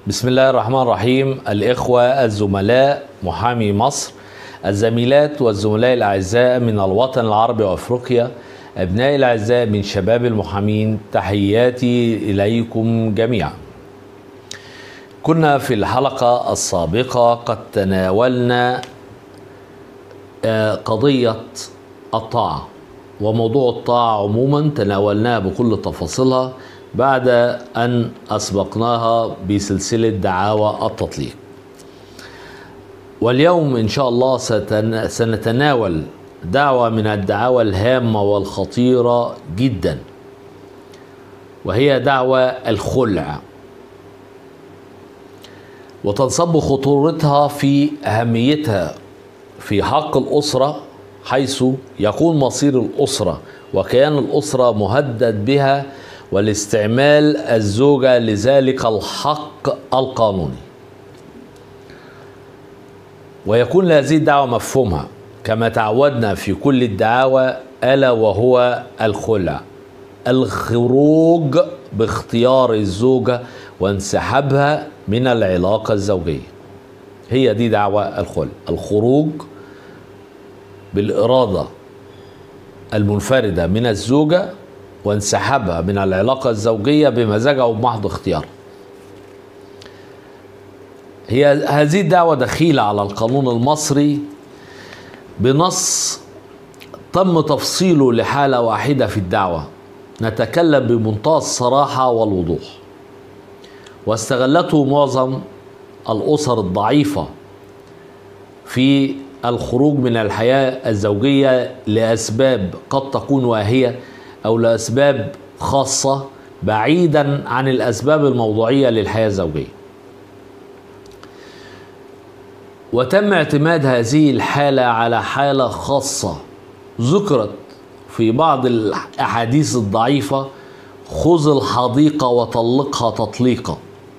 بسم الله الرحمن الرحيم. الإخوة الزملاء محامي مصر، الزميلات والزملاء الأعزاء من الوطن العربي وأفريقيا، أبنائي الأعزاء من شباب المحامين، تحياتي إليكم جميعا. كنا في الحلقة السابقة قد تناولنا قضية الطاعة، وموضوع الطاعة عموما تناولناها بكل تفاصيلها بعد أن أسبقناها بسلسلة دعاوى التطليق. واليوم إن شاء الله سنتناول دعوة من الدعاوى الهامة والخطيرة جدا، وهي دعوى الخلع، وتنصب خطورتها في أهميتها في حق الأسرة، حيث يكون مصير الأسرة وكيان الأسرة مهدد بها، والاستعمال الزوجة لذلك الحق القانوني. ويكون لهذه الدعوة مفهومها كما تعودنا في كل الدعاوى، ألا وهو الخلع، الخروج باختيار الزوجة وانسحابها من العلاقة الزوجية. هي دي دعوى الخلع، الخروج بالإرادة المنفردة من الزوجة وانسحابها من العلاقة الزوجية بمزاجها وبمحض اختيار. هذه الدعوة دخيلة على القانون المصري بنص تم تفصيله لحالة واحدة في الدعوة، نتكلم بمنتهى الصراحة والوضوح، واستغلته معظم الأسر الضعيفة في الخروج من الحياة الزوجية لأسباب قد تكون واهية أو لأسباب خاصة بعيدا عن الأسباب الموضوعية للحياة الزوجية. وتم اعتماد هذه الحالة على حالة خاصة ذكرت في بعض الأحاديث الضعيفة: خذ الحديقة وطلقها تطليقا.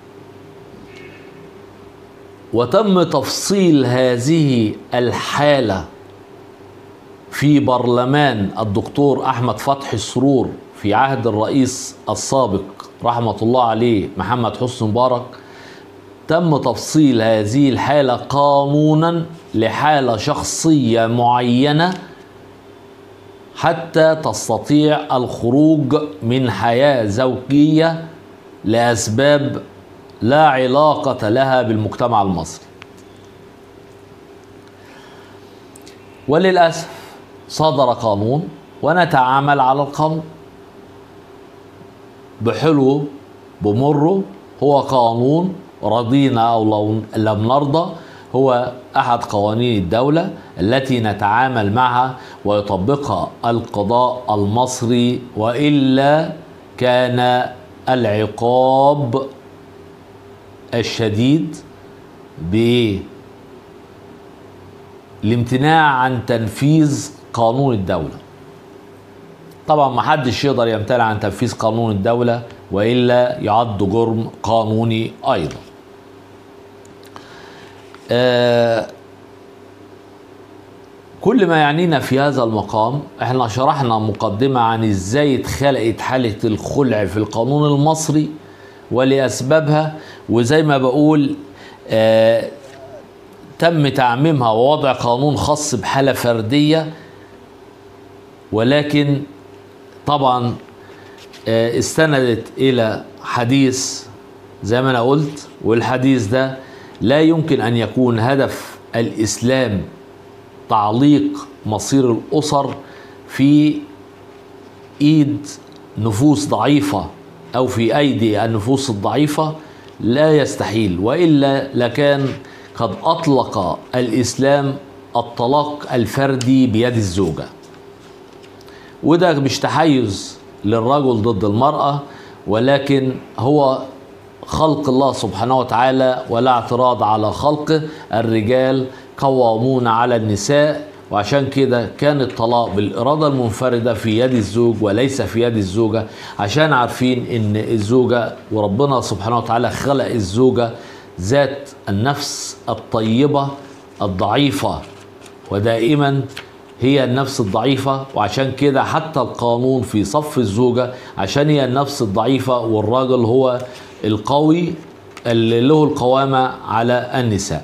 وتم تفصيل هذه الحالة في برلمان الدكتور أحمد فتحي السرور في عهد الرئيس السابق رحمة الله عليه محمد حسني مبارك. تم تفصيل هذه الحالة قانونا لحالة شخصية معينة حتى تستطيع الخروج من حياة زوجية لأسباب لا علاقة لها بالمجتمع المصري. وللأسف صدر قانون ونتعامل على القانون بحلو بمره. هو قانون رضينا أو لم نرضى، هو أحد قوانين الدولة التي نتعامل معها ويطبقها القضاء المصري، وإلا كان العقاب الشديد بالامتناع عن تنفيذ قانون الدولة. طبعا ما حدش يقدر يمتنع عن تنفيذ قانون الدولة وإلا يعد جرم قانوني أيضا. كل ما يعنينا في هذا المقام، احنا شرحنا مقدمة عن ازاي اتخلقت حالة الخلع في القانون المصري ولأسبابها، وزي ما بقول تم تعميمها ووضع قانون خاص بحالة فردية، ولكن طبعا استندت إلى حديث زي ما أنا قلت، والحديث ده لا يمكن أن يكون هدف الإسلام تعليق مصير الأسر في إيد نفوس ضعيفة أو في أيدي النفوس الضعيفة، لا يستحيل، وإلا لكان قد أطلق الإسلام الطلاق الفردي بيد الزوجة. وده مش تحيز للرجل ضد المرأة، ولكن هو خلق الله سبحانه وتعالى ولا اعتراض على خلقه. الرجال قوامون على النساء، وعشان كده كان الطلاق بالإرادة المنفردة في يد الزوج وليس في يد الزوجة، عشان عارفين ان الزوجة وربنا سبحانه وتعالى خلق الزوجة ذات النفس الطيبة الضعيفة، ودائما هي النفس الضعيفة. وعشان كده حتى القانون في صف الزوجة عشان هي النفس الضعيفة والراجل هو القوي، اللي له القوامة على النساء.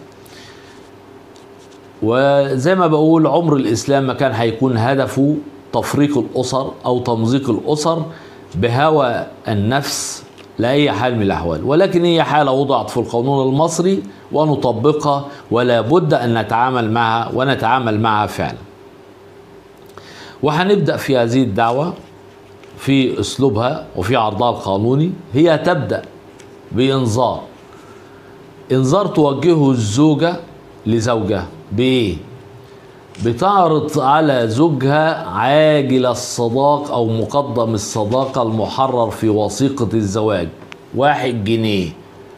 وزي ما بقول عمر الإسلام ما كان هيكون هدفه تفريق الأسر أو تمزيق الأسر بهوى النفس لأي حال من الأحوال، ولكن هي حالة وضعت في القانون المصري ونطبقها، ولا بد أن نتعامل معها ونتعامل معها فعلا. وهنبدأ في هذه الدعوة في أسلوبها وفي عرضها القانوني. هي تبدأ بإنذار، إنذار توجهه الزوجة لزوجها بإيه؟ بتعرض على زوجها عاجل الصداق أو مقدم الصداقة المحرر في وثيقة الزواج 1 جنيه.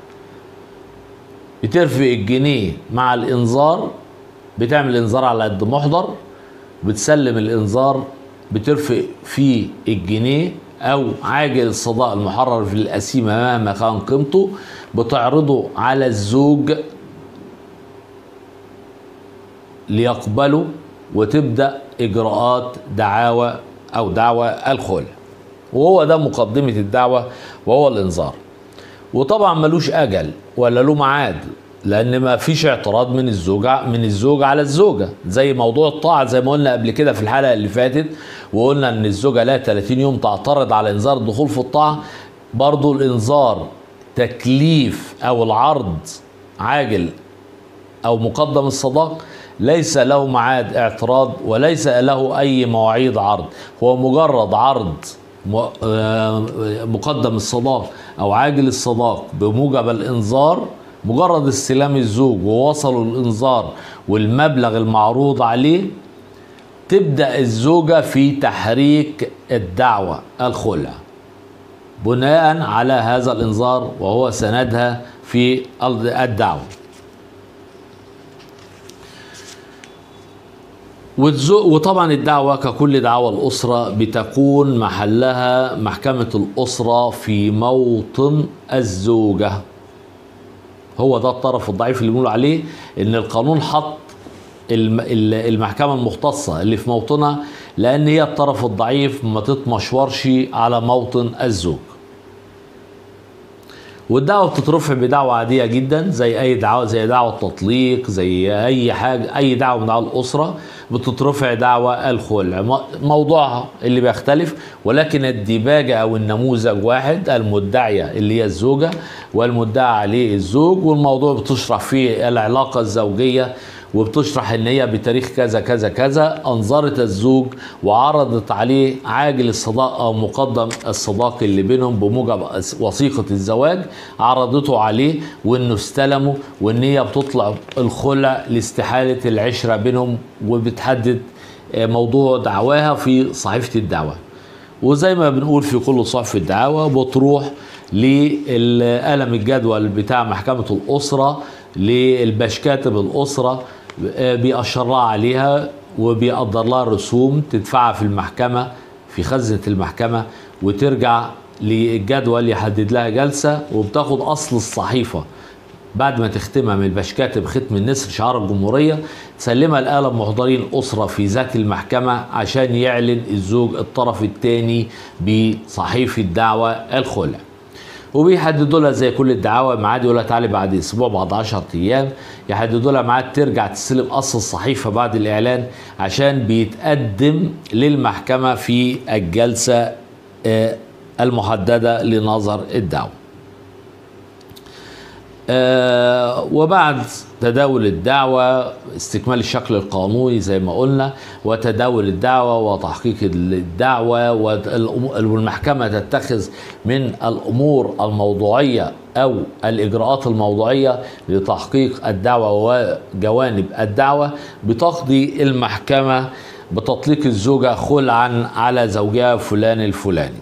بترفق الجنيه مع الإنذار، بتعمل إنذار على قد محضر، بتسلم الإنذار، بترفق فيه الجنيه أو عاجل الصداق المحرر في القسيمة مهما كان قيمته، بتعرضه على الزوج ليقبله، وتبدأ إجراءات دعاوى أو دعوى الخلع. وهو ده مقدمة الدعوة وهو الإنذار. وطبعا ملوش أجل ولا له ميعاد، لأن ما فيش اعتراض من الزوج على الزوجة، زي موضوع الطاعة زي ما قلنا قبل كده في الحلقة اللي فاتت، وقلنا إن الزوجة لها 30 يوم تعترض على إنذار الدخول في الطاعة. برضو الإنذار تكليف أو العرض عاجل أو مقدم الصداق ليس له ميعاد اعتراض وليس له أي مواعيد عرض، هو مجرد عرض مقدم الصداق أو عاجل الصداق بموجب الإنذار. مجرد استلام الزوج ووصلوا الإنذار والمبلغ المعروض عليه، تبدأ الزوجة في تحريك الدعوة الخلع بناء على هذا الإنذار وهو سندها في الدعوة. وطبعا الدعوة ككل دعوة الأسرة بتكون محلها محكمة الأسرة في موطن الزوجة. هو ده الطرف الضعيف اللي بنقول عليه إن القانون حط المحكمة المختصة اللي في موطنها، لأن هي الطرف الضعيف ما تتمشورش على موطن الزوج. والدعوة بتترفع بدعوة عادية جدا زي أي دعوة، زي دعوة التطليق، زي أي حاجة، أي دعوة من دعوة الأسرة بتترفع دعوة الخلع. موضوعها اللي بيختلف، ولكن الديباجة أو النموذج واحد، المدعية اللي هي الزوجة والمدعى عليه الزوج، والموضوع بتشرح فيه العلاقة الزوجية وبتشرح ان هي بتاريخ كذا كذا كذا انظرت الزوج وعرضت عليه عاجل الصداق او مقدم الصداق اللي بينهم بموجب وثيقة الزواج، عرضته عليه وانه استلمه، وان هي بتطلع الخلع لاستحالة العشرة بينهم، وبتحدد موضوع دعواها في صحيفة الدعوة. وزي ما بنقول في كل صحف الدعوة بتروح للقلم الجدول بتاع محكمة الأسرة للبشكاتب الأسرة، بيأشر لها عليها وبيقدر لها رسوم تدفعها في المحكمة في خزنة المحكمة، وترجع للجدول يحدد لها جلسة، وبتاخد أصل الصحيفة بعد ما تختمها من البشكاتب ختم النسر شعار الجمهورية، تسلمها لقلم محضرين الأسرة في ذات المحكمة عشان يعلن الزوج الطرف الثاني بصحيفة دعوى الخلع. وبيحددوا لها زي كل الدعاوى ميعاد، يقول لها تعالي بعد اسبوع، بعد 10 ايام، يحددوا لها ميعاد ترجع تستلم اصل الصحيفه بعد الاعلان، عشان بيتقدم للمحكمه في الجلسه المحدده لنظر الدعوه. وبعد تداول الدعوة استكمال الشكل القانوني زي ما قلنا، وتداول الدعوة وتحقيق الدعوة، والمحكمة تتخذ من الأمور الموضوعية أو الإجراءات الموضوعية لتحقيق الدعوة وجوانب الدعوة، بتقضي المحكمة بتطليق الزوجة خلعا على زوجها فلان الفلاني.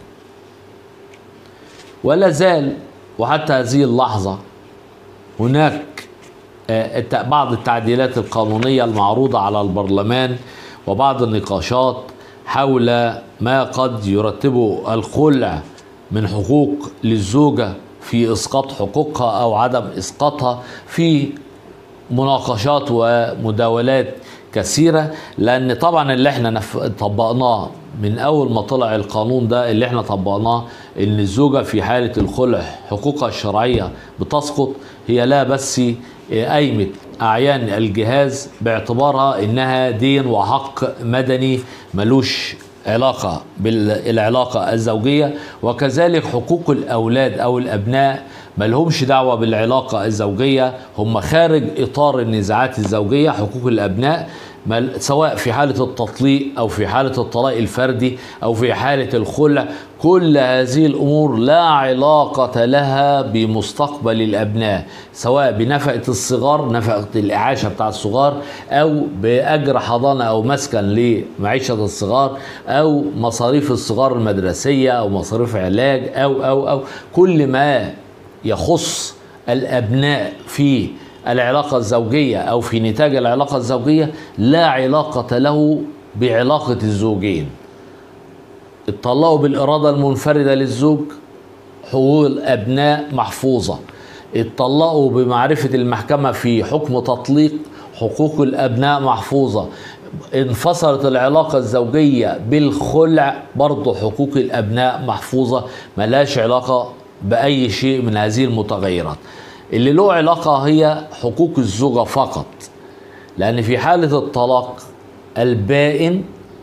ولا زال وحتى هذه اللحظة هناك بعض التعديلات القانونية المعروضة على البرلمان وبعض النقاشات حول ما قد يرتبه الخلع من حقوق للزوجة في إسقاط حقوقها أو عدم إسقاطها، في مناقشات ومداولات كثيرة، لأن طبعا اللي احنا طبقناه من أول ما طلع القانون ده، اللي احنا طبقناه إن الزوجة في حالة الخلع حقوقها الشرعية بتسقط، هي لا بس قايمة أعيان الجهاز باعتبارها إنها دين وحق مدني ملوش علاقة بالعلاقة الزوجية، وكذلك حقوق الأولاد أو الأبناء ملهمش دعوة بالعلاقة الزوجية، هم خارج إطار النزاعات الزوجية. حقوق الأبناء سواء في حالة التطليق أو في حالة الطلاق الفردي أو في حالة الخلع، كل هذه الأمور لا علاقة لها بمستقبل الأبناء، سواء بنفقة الصغار، نفقة الإعاشة بتاع الصغار، أو بأجر حضانة أو مسكن لمعيشة الصغار، أو مصاريف الصغار المدرسية، أو مصاريف علاج، أو كل ما يخص الأبناء في العلاقة الزوجية أو في نتاج العلاقة الزوجية لا علاقة له بعلاقة الزوجين. اتطلقوا بالإرادة المنفردة للزوج، حقوق الأبناء محفوظة. اتطلقوا بمعرفة المحكمة في حكم تطليق، حقوق الأبناء محفوظة. انفصلت العلاقة الزوجية بالخلع، برضو حقوق الأبناء محفوظة، ملاش علاقة بأي شيء من هذه المتغيرات. اللي له علاقة هي حقوق الزوجة فقط، لأن في حالة الطلاق البائن،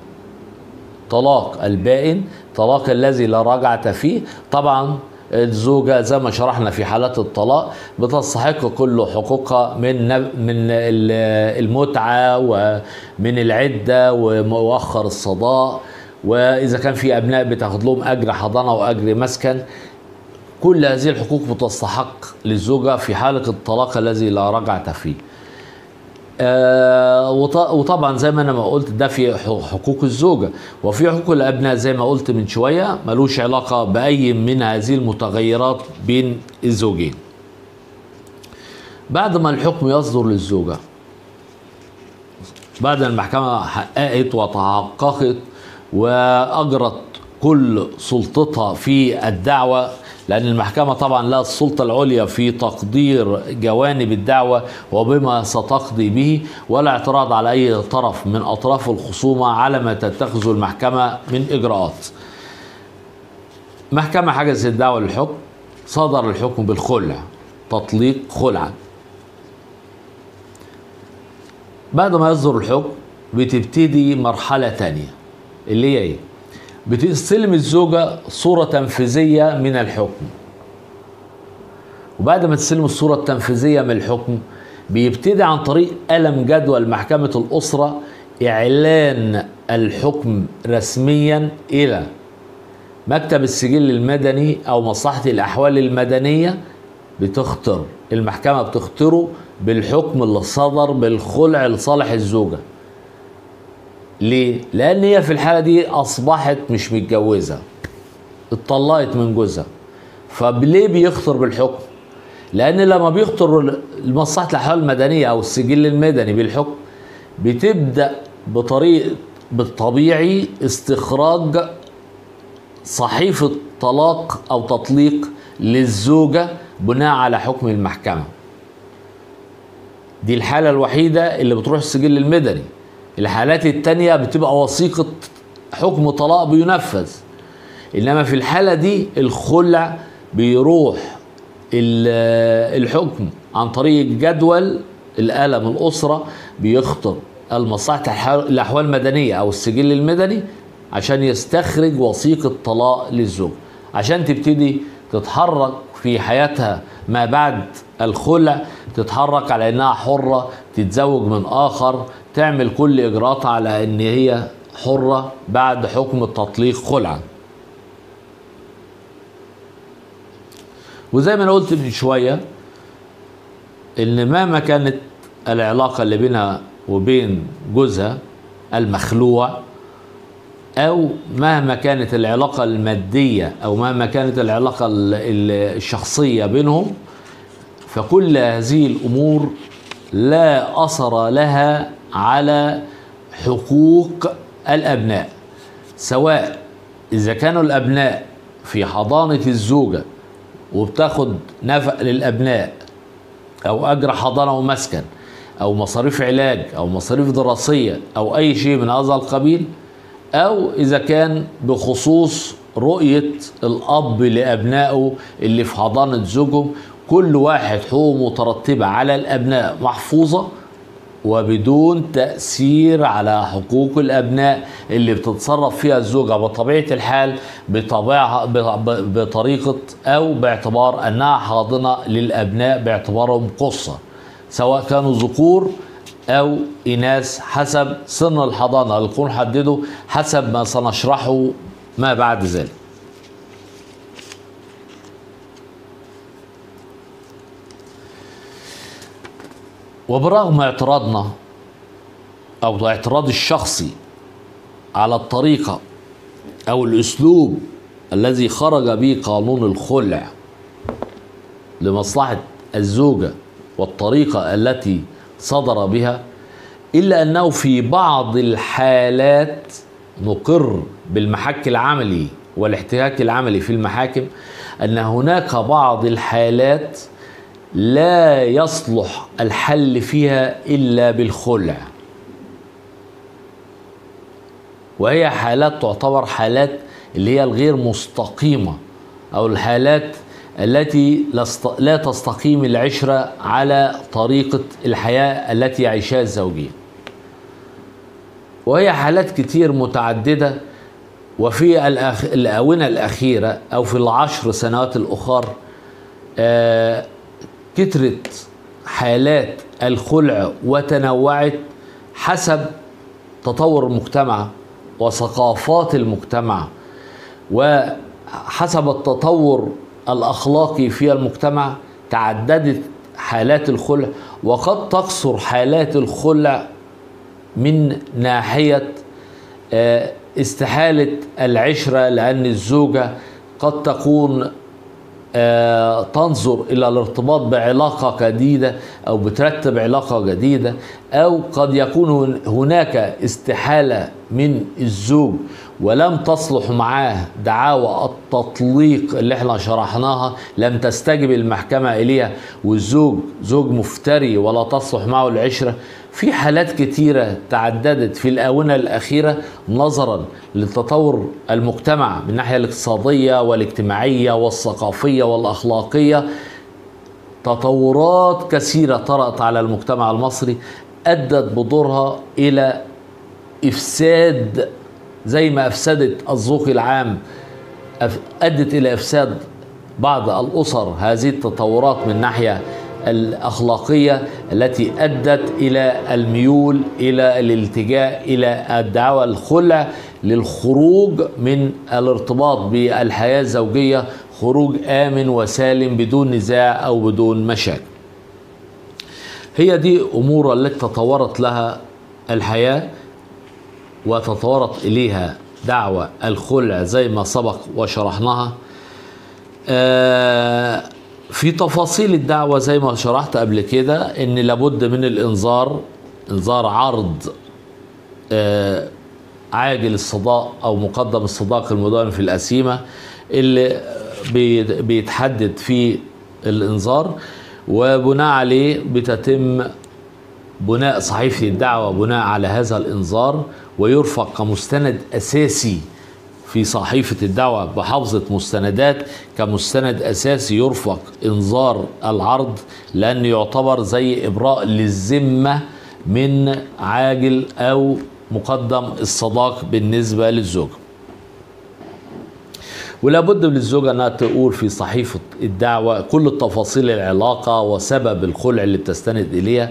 طلاق الذي لا رجعة فيه، طبعا الزوجة زي ما شرحنا في حالات الطلاق بتستحق كل حقوقها من المتعة ومن العدة ومؤخر الصداق، وإذا كان في أبناء بتاخد لهم أجر حضانة وأجر مسكن. كل هذه الحقوق بتستحق للزوجة في حالة الطلاق الذي لا رجعة فيه. وطبعا زي ما انا ما قلت ده في حقوق الزوجة، وفي حقوق الأبناء زي ما قلت من شوية ملوش علاقة بأي من هذه المتغيرات بين الزوجين. بعد ما الحكم يصدر للزوجة، بعد المحكمة حققت وتحققت وأجرت كل سلطتها في الدعوة، لأن المحكمة طبعا لها السلطة العليا في تقدير جوانب الدعوة وبما ستقضي به، ولا اعتراض على أي طرف من أطراف الخصومة على ما تتخذه المحكمة من إجراءات. محكمة حجزت الدعوة للحكم، صدر الحكم بالخلع، تطليق خلعا. بعد ما يصدر الحكم بتبتدي مرحلة تانية، اللي هي ايه؟ بتستلم الزوجة صورة تنفيذية من الحكم، وبعد ما تستلم الصورة التنفيذية من الحكم بيبتدي عن طريق قلم جدول محكمة الأسرة إعلان الحكم رسميا إلى مكتب السجل المدني أو مصلحة الأحوال المدنية. بتختار المحكمة، بتختاره بالحكم اللي صدر بالخلع لصالح الزوجة. ليه؟ لأن هي في الحالة دي أصبحت مش متجوزة، اتطلقت من جوزها. فليه بيخطر بالحكم؟ لأن لما بيخطر مصلحة الأحوال المدنية أو السجل المدني بالحكم بتبدأ بطريق بالطبيعي استخراج صحيفة طلاق أو تطليق للزوجة بناء على حكم المحكمة. دي الحالة الوحيدة اللي بتروح السجل المدني. الحالات التانية بتبقى وثيقة حكم طلاق بينفذ، إنما في الحالة دي الخلع بيروح الحكم عن طريق جدول القلم الأسرة، بيخطر المصلحة الأحوال المدنية أو السجل المدني عشان يستخرج وثيقة طلاق للزوج، عشان تبتدي تتحرك في حياتها ما بعد الخلع، تتحرك على انها حرة، تتزوج من آخر، تعمل كل إجراءاتها على ان هي حرة بعد حكم التطليق خلعا. وزي ما انا قلت من شوية ان مهما كانت العلاقة اللي بينها وبين جوزها المخلوع، أو مهما كانت العلاقة المادية أو مهما كانت العلاقة الشخصية بينهم، فكل هذه الأمور لا أثر لها على حقوق الأبناء، سواء إذا كانوا الأبناء في حضانة الزوجة وبتاخد نفق للأبناء أو أجر حضانة ومسكن، أو مصاريف علاج أو مصاريف دراسية أو أي شيء من هذا القبيل، أو إذا كان بخصوص رؤية الأب لأبنائه اللي في حضانة زوجهم. كل واحد حقوقه مترتبة على الأبناء محفوظة وبدون تأثير على حقوق الأبناء اللي بتتصرف فيها الزوجة بطبيعة الحال بطريقة أو باعتبار أنها حاضنة للأبناء باعتبارهم قصة، سواء كانوا ذكور أو إناث حسب سن الحضانة اللي يكون حدده حسب ما سنشرحه ما بعد ذلك. وبرغم اعتراضنا أو اعتراض الشخصي على الطريقة أو الأسلوب الذي خرج به قانون الخلع لمصلحة الزوجة والطريقة التي صدر بها، إلا أنه في بعض الحالات نقر بالمحك العملي والاحتكاك العملي في المحاكم أن هناك بعض الحالات لا يصلح الحل فيها إلا بالخلع، وهي حالات تعتبر حالات اللي هي الغير مستقيمة أو الحالات التي لا تستقيم العشرة على طريقة الحياة التي يعيشها الزوجين. وهي حالات كتير متعددة، وفي الآونة الأخيرة أو في ال10 سنوات الأخر كترت حالات الخلع وتنوعت حسب تطور المجتمع وثقافات المجتمع وحسب التطور الأخلاقي في المجتمع. تعددت حالات الخلع، وقد تقصر حالات الخلع من ناحية استحالة العشرة، لأن الزوجة قد تكون تنظر إلى الارتباط بعلاقة جديدة أو بترتب علاقة جديدة، أو قد يكون هناك استحالة من الزوج ولم تصلح معاه دعاوى التطليق اللي احنا شرحناها، لم تستجب المحكمة إليها، والزوج زوج مفتري ولا تصلح معه العشرة. في حالات كتيرة تعددت في الآونة الأخيرة نظرا لتطور المجتمع من الناحية الاقتصادية والاجتماعية والثقافية والأخلاقية. تطورات كثيرة طرأت على المجتمع المصري أدت بدورها إلى إفساد، زي ما أفسدت الذوق العام أدت إلى إفساد بعض الأسر. هذه التطورات من الناحية الأخلاقية التي أدت إلى الميول إلى الالتجاء إلى الدعوى الخلع للخروج من الارتباط بالحياة الزوجية خروج آمن وسالم بدون نزاع أو بدون مشاكل. هي دي أمور التي تطورت لها الحياة وتطورت إليها دعوى الخلع زي ما سبق وشرحناها. في تفاصيل الدعوة زي ما شرحت قبل كده ان لابد من الانذار، انذار عرض عاجل الصداق او مقدم الصداق المدون في القسيمة اللي بيتحدد في الانذار، وبناء عليه بتتم بناء صحيفة الدعوة بناء على هذا الانذار، ويرفق كمستند اساسي في صحيفة الدعوة بحفظة مستندات كمستند أساسي يرفق إنذار العرض، لأنه يعتبر زي إبراء للذمة من عاجل أو مقدم الصداق بالنسبة للزوج. ولا بد للزوجة أنها تقول في صحيفة الدعوة كل التفاصيل العلاقة وسبب الخلع اللي بتستند إليها،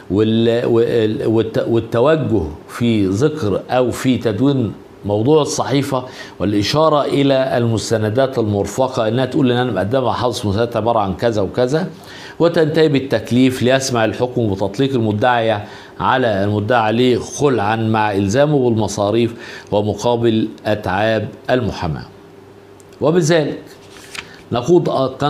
والتوجه في ذكر أو في تدوين موضوع الصحيفة والإشارة إلى المستندات المرفقة، أنها تقول إن أنا مقدمة حفظ مستندات عبارة عن كذا وكذا، وتنتهي بالتكليف ليسمع الحكم بتطليق المدعي على المدعى عليه خلعا مع إلزامه بالمصاريف ومقابل أتعاب المحاماة. وبذلك نكون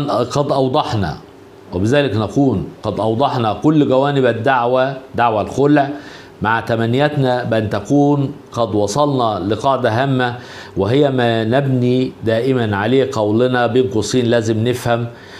قد أوضحنا كل جوانب الدعوة، دعوة الخلع، مع تمنياتنا بأن تكون قد وصلنا لقاعدة هامة، وهي ما نبني دائما عليه قولنا بين قوسين لازم نفهم